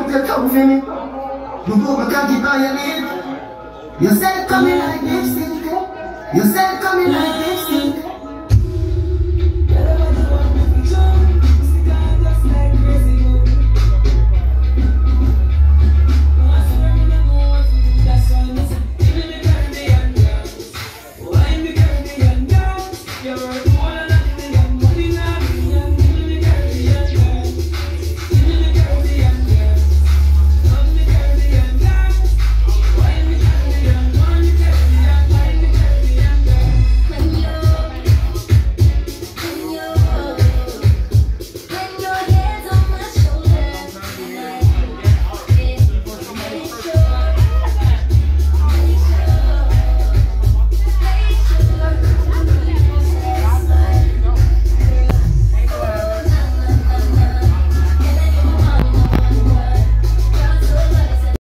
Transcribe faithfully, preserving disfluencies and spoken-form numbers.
put your tongue for me. You go back and keep on your name. You said coming like this, you said coming like this.